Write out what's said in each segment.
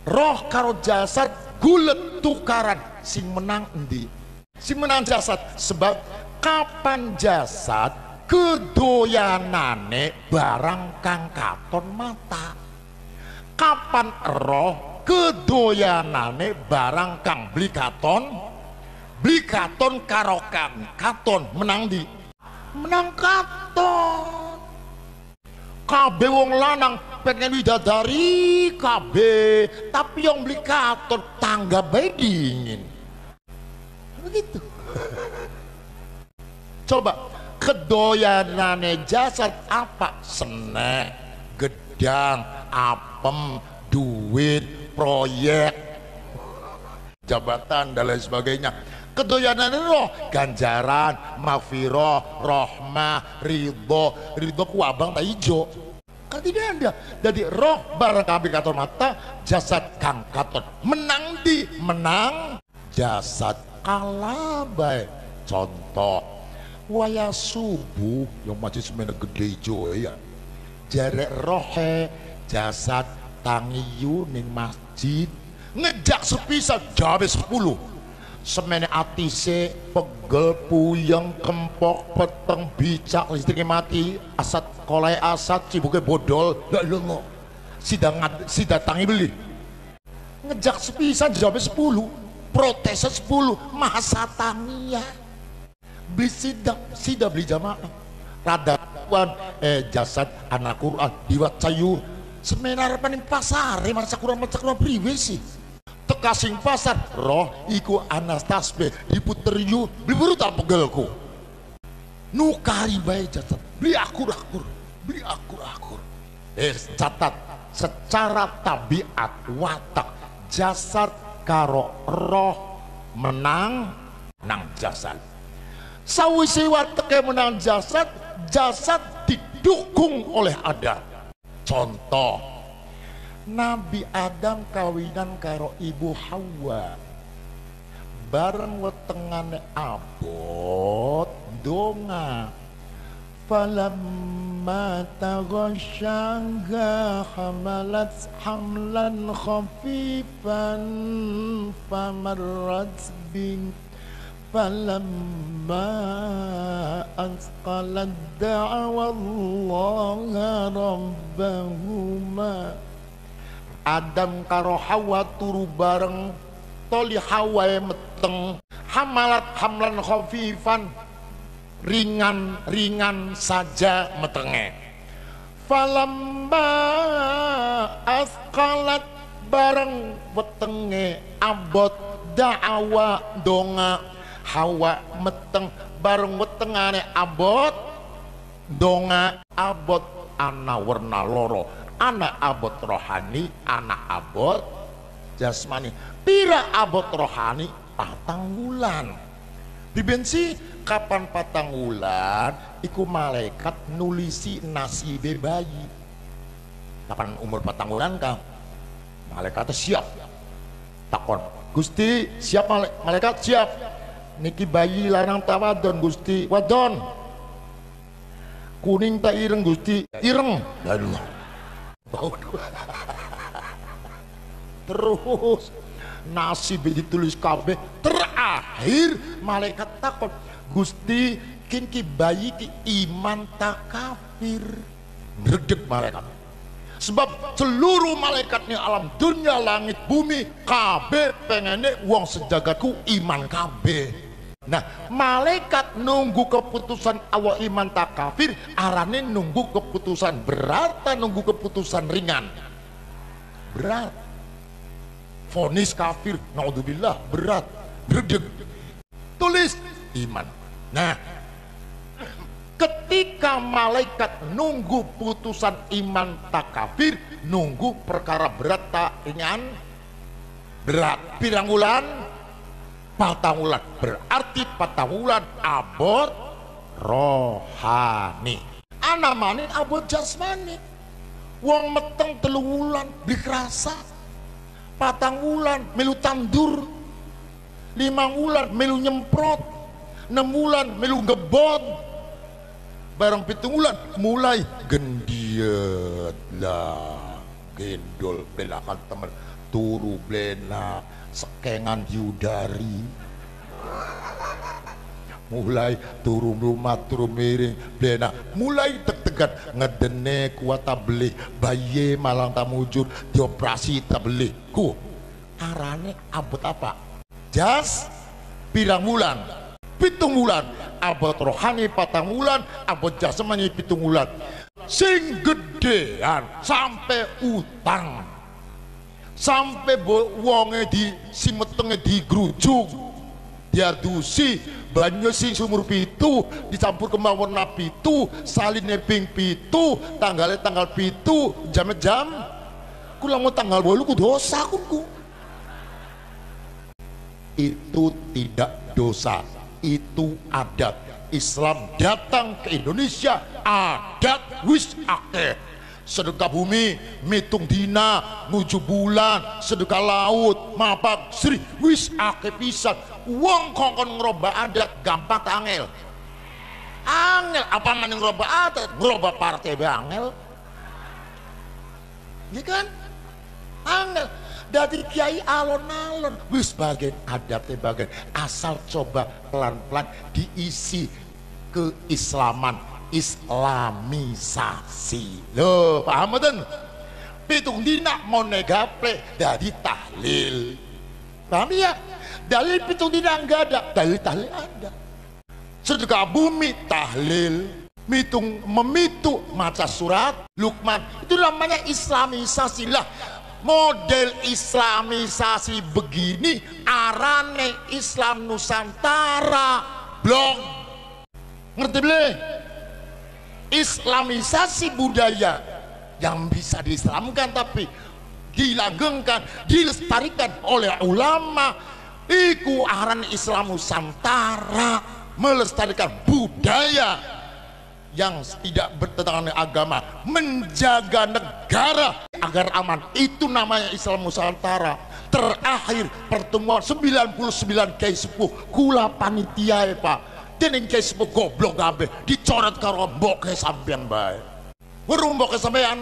roh karo jasad gulet tukaran, sing menang endi? Sing menang jasad. Sebab kapan jasad kedoyanane barang kang katon mata, kapan roh kedoyanane barang kang beli katon karo kang katon, menang di? Menang katon. Kabeh wong lanang pengen widadari kabeh, tapi yang beli katon tangga bae dingin. Begitu. Coba kedoyanane jasad apa? Senek, gedang, apem, duit, proyek, jabatan dan lain sebagainya. Kedoyanan roh, ganjaran, maghfirah, rahmah, ridho ku abang tak hijau kan tidak ada. Jadi roh barang kabeh katon mata, jasad kang katon menang di? Menang jasad kalah bae. Contoh waya subuh yang masih semena gede hijau ya, jarek rohe jasad tangiyu ning masjid ngejak sepisan jabe 10 semene atise pegel puyeng kempok peteng bicak listriknya mati asat kolai asat cibuke bodol gak lengo sida tangi beli ngejak sepisan jabe 10 protesnya 10 masa tangia beli sida beli jamaah radawan jasad anak Quran diwat cayu semena harapan pasar masa kurang priwe sih tekasing pasar roh iku anas tasbih diputer yu beli buru tak pegelku nukari bae jasad beli akur catat secara tabiat watak jasad karo roh menang jasad. Sawise wateke menang jasad didukung oleh adat. Contoh Nabi Adam kawinan karo Ibu Hawa bareng wetengane abot donga falamma taghasyaha hamalat hamlan khafifan famarrat bing falamma asqalat da'wa Allah rabbahuma. Adam karo Hawa turu bareng toli Hawa meteng hamalat hamlan khafifan ringan saja metenge falamma asqalat bareng wetenge abot da'awa donga Hawa meteng bareng wetengane abot donga abot ana warna loro anak abot rohani, anak abot jasmani. Pira abot rohani? 4 wulan. Dibensi kapan 4 wulan? Iku malaikat nulisi nasibe bayi. Kapan umur 4 wulan kang? Malaikat siap. Takon, Gusti siap malaikat siap. Niki bayi lanang tawadon Gusti, wadon. Kuning tak ireng Gusti, ireng. Aduh. Terus nasib ditulis kabeh terakhir malaikat takut Gusti kinki bayi ki iman tak kafir ngredeg malaikat sebab seluruh malaikatnya alam dunia langit bumi kabeh pengene wong sejagatku iman kabeh. Nah, malaikat nunggu keputusan Allah iman tak kafir, arane nunggu keputusan berat, nunggu keputusan ringan. Berat. Vonis kafir, naudzubillah, berat. Berdeg. Tulis iman. Nah, ketika malaikat nunggu putusan iman tak kafir, nunggu perkara berat tak ringan, berat. Pirang wulan? 4 wulan, berarti 4 wulan abot rohani. Anamane abot jasmani. Wong meteng 3 wulan dikerasa. 4 wulan melu tandur. 5 wulan melu nyemprot. 6 wulan melu ngebot. Barang 7 wulan mulai gendiet lah, gendol belakan temen. turu blena sekengan diudari, mulai turu rumah turu miring blena mulai deg-degan ngedene kuat tabelih bayi malang tamujur dioperasi tabelih ku arane abot apa jas pirang bulan 7 bulan abot rohani 4 bulan abot jasmani 7 bulan sing gedean sampai utang sampai wonge di simetenge digrujuk diadusi banyu sing sumur pitu dicampur kemawon pitu saline ping pitu tanggalnya tanggal pitu jam kula mau tanggal 8 ku dosa ku itu tidak dosa, itu adat. Islam datang ke Indonesia adat wis akeh. Sedekah bumi mitung dina nuju bulan sedekah laut mapak sri wis akeh pisan. Wong kongkon ngerobak adat gampang angel apa maning ngerobak adat ngerobak partai angel ya kan angel dari kiai alon-alon wis bagian adatnya bagian asal coba pelan-pelan diisi keislaman islamisasi loh paham betul pitung dina mau negaple dari tahlil paham ya dalil pitung dina enggak ada dalil tahlil ada sedekah bumi tahlil memitu maca surat Luqman itu namanya islamisasi lah model islamisasi begini arane Islam Nusantara blog ngerti boleh islamisasi budaya yang bisa diislamkan tapi dilanggengkan dilestarikan oleh ulama iku aran Islam Nusantara melestarikan budaya yang tidak bertentangan dengan agama menjaga negara agar aman itu namanya Islam Nusantara. Terakhir pertemuan 99 kiai sepuh kula panitia pak dening kiai sepuh goblok kabeh dicoret karo mboke sampean bae weruh mboke sampean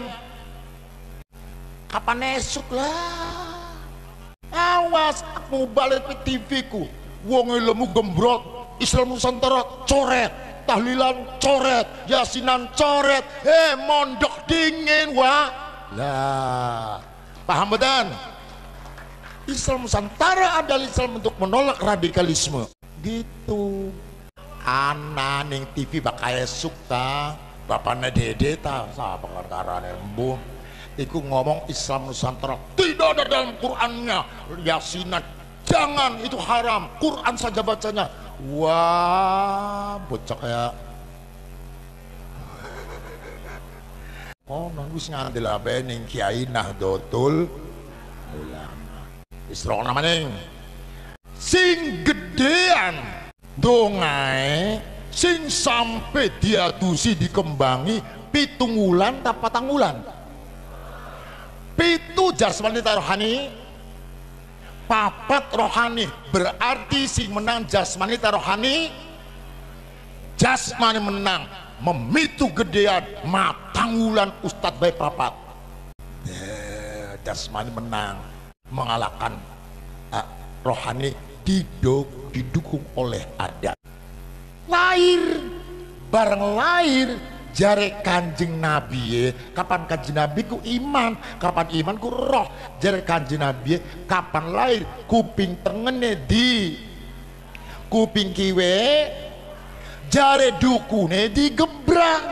kapan esuk lah awas aku balik ke TV ku wong lemu gembrot Islam Nusantara coret tahlilan coret yasinan coret mondok dingin wah lah paham betul Islam Nusantara adalah Islam untuk menolak radikalisme gitu anak ning TV bakal esuk ta bapaknya dede ta sapa perkara embuh iku ngomong Islam Nusantara tidak ada dalam Qurannya yasinan jangan itu haram Quran saja bacanya wah bocah kayak oh nanggus ngandel apa ning kiai Nahdlatul Ulama isra namanya sing gedean dongae sing sampai diadusi dikembangi 7 wulan ta 4 wulan 7 jasmani rohani 4 rohani berarti sing menang jasmani rohani jasmani menang memitu gedean matang wulan ustadz baik papat jasmani menang mengalahkan rohani didukung oleh adat lahir bareng lahir jare kanjeng Nabi kapan kanjeng Nabi ku iman kapan iman ku roh jare kanjeng Nabi kapan lahir kuping tengene di kuping kiwe jare dukune digebrang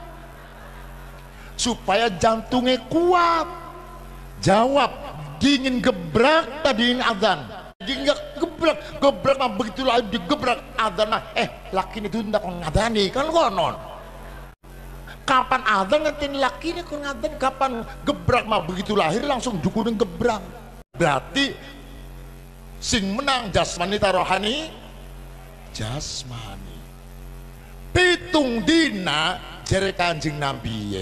supaya jantungnya kuat jawab dingin gebrak tadi azan dingin gebrak mah begitu lah digebrak azan laki ini tuh ndak ngadani kan konon kapan azan ngertiin laki ini kok ngadani kapan gebrak mah begitu lahir langsung dukune gebrang berarti sing menang jasmani tarohani jasmani pitung dina jere kanjeng Nabi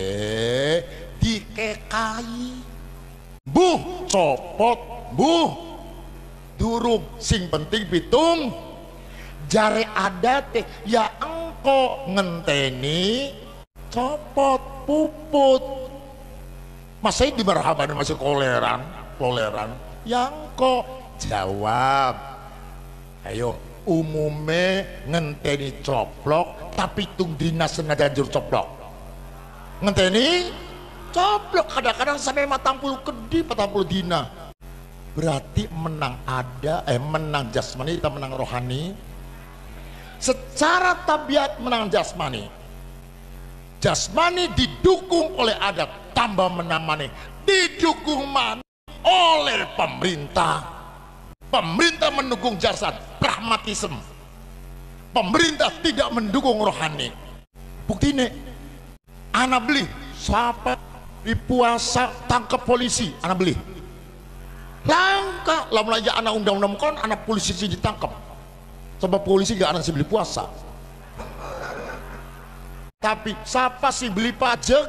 dikekai buh copot buh durung sing penting pitung jare adat ya engko ngenteni copot puput masih di marhaban masih koleran toleran? Yang kok jawab. Ayo, umume ngenteni coplok tapi tung dinas senajan jur coplok. Ngenteni coplok kadang-kadang sampai 40 kedi 40 dina. Berarti menang menang jasmani, kita menang rohani. Secara tabiat menang jasmani. Jasmani didukung oleh adat, tambah menang mani. Didukung mani oleh pemerintah. Pemerintah mendukung jasad, pragmatisme. Pemerintah tidak mendukung rohani. Bukti ini, anak beli, siapa di puasa tangkap polisi, anak beli. Langka, lama aja anak undang-undang kan anak polisi sih ditangkap. Sebab polisi gak anak sih beli puasa. Tapi siapa sih beli pajak?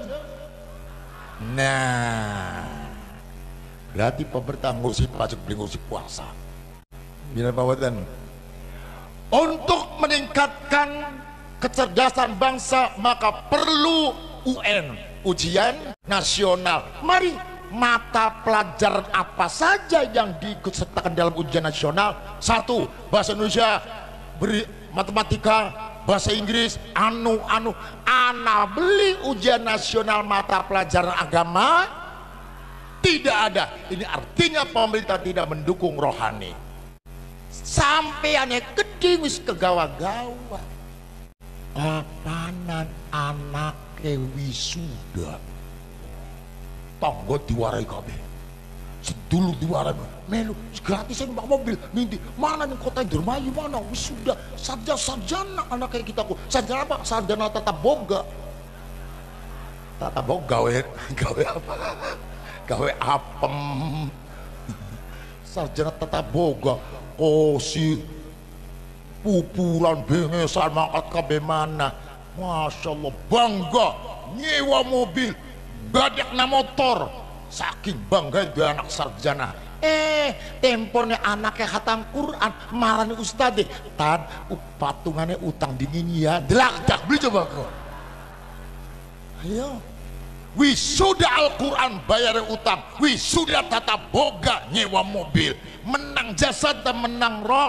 Nah, berarti pemerintah ngurusi pajak, beli ngurusi puasa. Bila bawatan untuk meningkatkan kecerdasan bangsa maka perlu UN, ujian nasional. Mari, mata pelajaran apa saja yang diikutsertakan dalam ujian nasional? 1. Bahasa Indonesia, matematika, bahasa Inggris, anak beli ujian nasional mata pelajaran agama tidak ada. Ini artinya pemerintah tidak mendukung rohani. Sampai aneh gede wis kegawa-gawa. Kapanan anake wisuda? Tanggo diwarai kabeh. Sedulur diwarai melu gratisan mbak mobil mindi mana nih kota Indramayu mana wisuda sarjana anak kayak kita kok sarjana apa? Sarjana tata boga gawe apa? Gawe apem. Sarjana tata boga si pupulan bengesan mangkat kabeh mana. Masya Allah, bangga nyewa mobil badakna motor saking bangga dia anak sarjana. Tempornya anaknya khatam Quran marani ustadz tad patungannya utang dingin ya delak beli coba kok. Ayo wisuda Al-Quran bayar utang, wisuda tata boga nyewa mobil, menang jasad dan menang roh.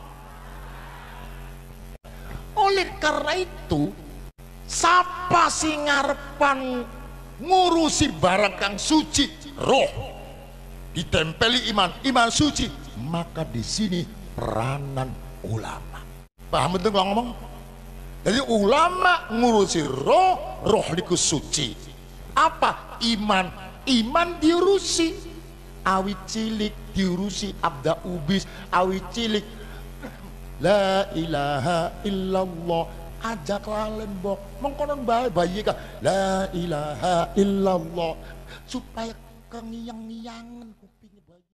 Oleh karena itu siapa sih ngarepan ngurusi barang kang suci, roh ditempeli iman suci, maka di sini peranan ulama. Paham betul kalau ngomong? Jadi ulama ngurusi roh liku suci. Apa? Iman diurusi. Awi cilik diurusi abda ubis, awi cilik la ilaha illallah ajak lembok mengkonon bayi ka la ilaha illallah supaya kengiang-ngiangan